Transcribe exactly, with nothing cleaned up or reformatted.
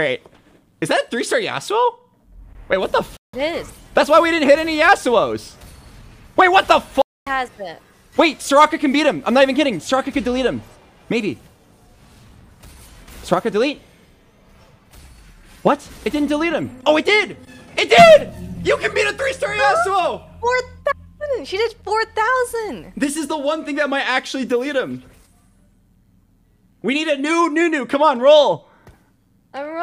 Great. Is that a three-star Yasuo? Wait, what the f? It is. That's why we didn't hit any Yasuos. Wait, what the f? Has it? Wait, Soraka can beat him. I'm not even kidding. Soraka could delete him. Maybe. Soraka delete? What? It didn't delete him. Oh, it did! It did! You can beat a three-star Yasuo! four thousand! She did four thousand! This is the one thing that might actually delete him. We need a new Nunu. Come on, roll. I'm